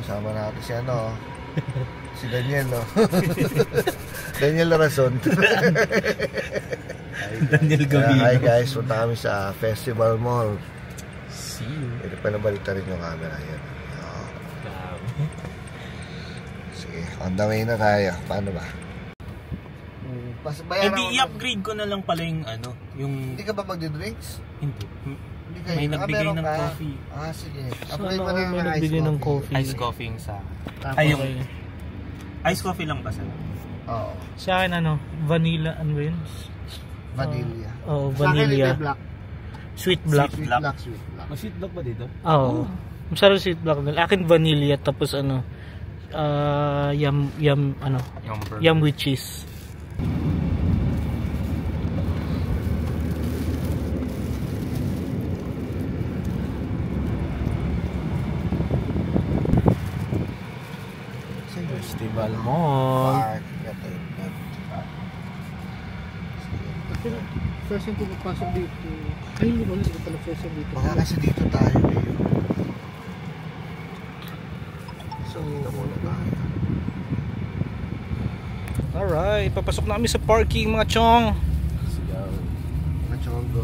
kasama natin si ano, si Daniel, no? Daniel Larazon. Daniel Gavino. Hi guys, punta kami sa Festival Mall. See you. Ito pa nabalita rin yung camera. Yan. Sige, on the way na tayo. Paano ba? Hindi, i-upgrade ko na lang pala yung ano, yung... Hindi ka ba magdi-drinks? Hindi. Kayo. May nagbigay ng coffee. Ah, sige. Upgrade mo na may nagbigay ng coffee. Ice coffee yung sa... Ay, yung... Ice coffee lang ba sa? Oo. Sa akin ano, vanilla, ano yun? Vanilla. Oh, vanilla. Black. Sweet black. Sweet black. Sweet black. May sweet black ba dito? Oo. Masarap sweet black. Akin vanilla, tapos ano, yum with cheese. Festival Mall. First yung pumapasok dito. Ay, hindi ba? Hindi ko pala first yung dito. Baka kasi dito tayo eh. So, muna tayo. Alright, papasok na kami sa parking mga chong. Sigaw. Mga chonggo.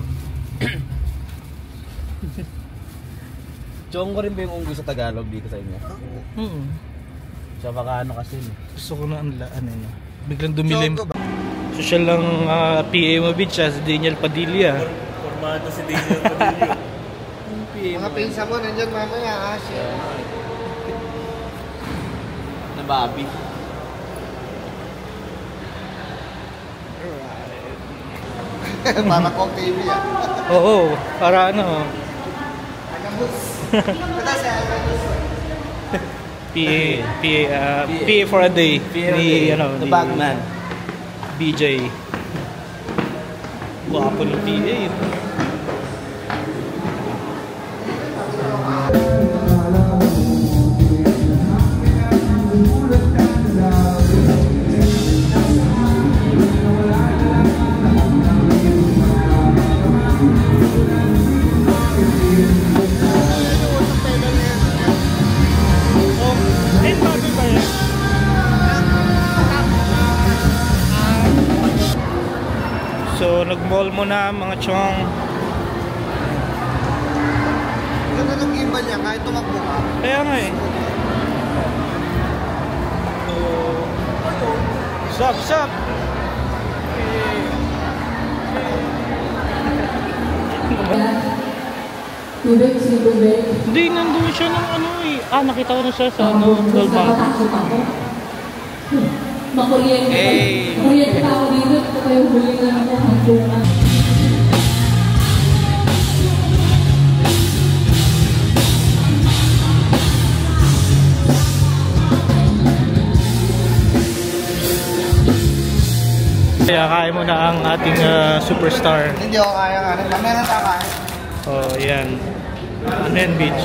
Chonggo rin ba yung unggoy sa Tagalog dito sa inyo? Sa baka ano kasi. Gusto ko na biglang dumilim. Social lang PA mo bitch si Daniel Padilla. Formado si Daniel Padilla. Mga pinsa mo nandiyan mamaya ha. Na Bobby. Para kong TV yan. Oo, para ano. PA for a day. Ni The Bagman. BJ. Guwapo ng PA. So, nag-mall mo na mga chong. Ganda ng iba niya kahit tumakbo ka. Kaya nga eh. So, sup? Tubig, si tubig. Hindi, nandun siya ng ano eh. Nakita ko na siya sa Dolba. Makuryente pa ako dito. Ito pa yung huli na ako hanggang. Kaya kaya mo na ang ating superstar. Hindi ako kaya nga. Mamaya na tayo kaya. Oh, yan. Ano yan, beach?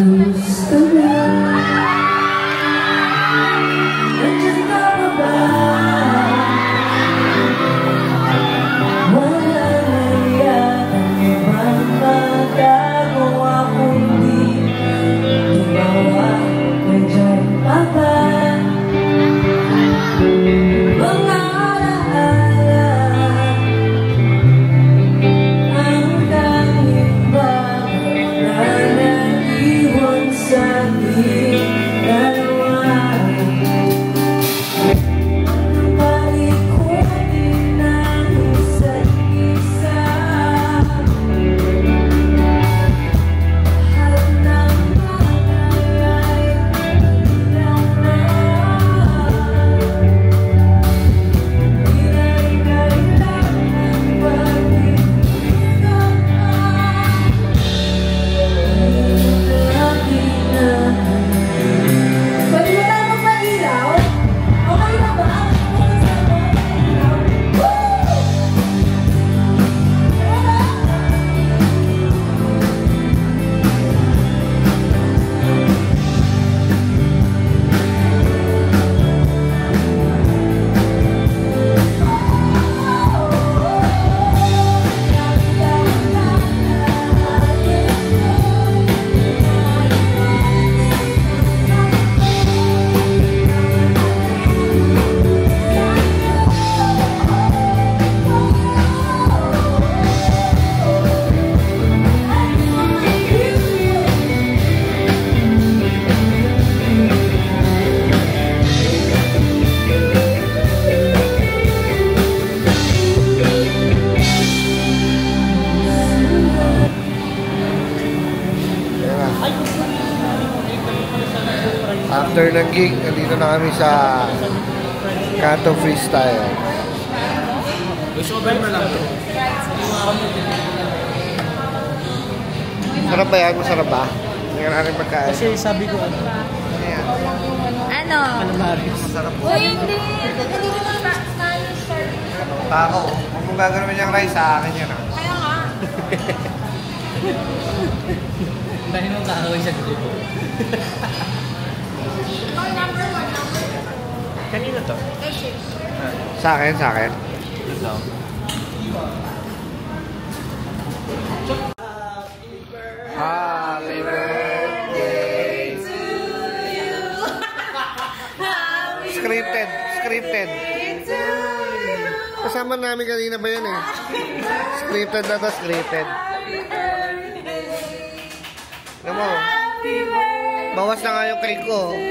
Kamusta na? Nandiyan ka pa ba? Wala na yatang ibang magagawa kundi tumawa. Nandiyan ka ba? Mga alaala ang tanging bagay na naiwan sa ating dalawa. Paikutin ng isa't isa. Lahat ng bagay ay ilang na. Di na kailangan pag-ibigyan pa. Lagi na. Pwede mo lang magpailaw? Okay na ba? After ng gig, nandito na kami sa Kanto Freestyle. Gusto ko ba na lang to? Sarap ba yan? Masarap ba? Hindi ka natin pagkain. Kasi sabi ko ano, Ano? Masarap po. Uy, hindi. Hindi ko na Spanish service. Tako. Kung mong gagawin niyang rice, sa akin yan ah. Kaya nga. Dahil nung kakawin siya dito. Oh, number 1. Kanina to? Kasi. Sa akin, sa akin. Ito. Happy birthday to you. Scripted, scripted. Kasama namin kanina ba yan eh? Scripted na to, scripted. Alam mo, bawas na nga yung cake ko. Oh.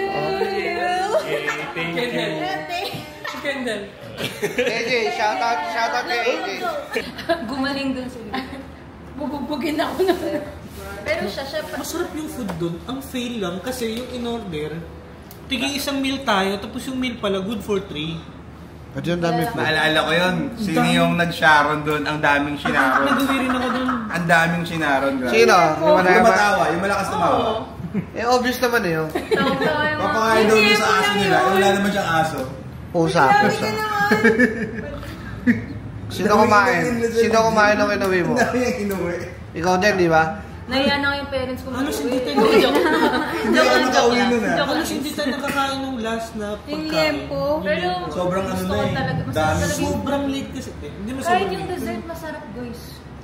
Kendall. AJ, shoutout kay AJ. Gumaling dun sila. Bubugin ako na. Pero siya Masarap yung food doon. Ang fail lang kasi yung in-order, tiging isang meal tayo, tapos yung meal pala good for 3. At yung dami po. Naalala ko yun. Sino yung nag-sharon doon? Ang daming shinaron. Nagawi rin ako doon. Ang daming shinaron. Grabe. Sino? Yung Yung matawa. Yung malakas tumawa. Eh, obvious naman eh. Oh. Papakain daw doon sa aso nila. Eh, wala naman siyang aso. Pusa, pusa. Sino kumain? Sino kumain ng inuwi mo? Ang dami yung inuwi. Ikaw din, di ba? Naiya na yung parents ko. Ano hindi tayo Hindi ako nakauwi nun ah. Ano hindi tayo nakakain ng last na Yung pagkain? liempo. Pero Sobrang ano gusto na ko eh. talaga. Masarap Dami. talaga yung Sobrang late kasi. Hindi mo kahit sobrang yung late. dessert masarap guys.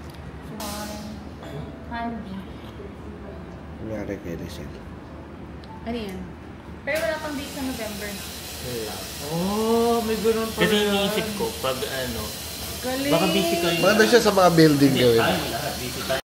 Handy. Nangyari kay Rizal. Ano yan? Pero wala pang date sa November na. Oh, may gano'n pala. Kasi iniisip ko, pag ano, Galing. baka busy kayo. Maganda siya sa mga building gawin. Tayo lahat, busy tayo.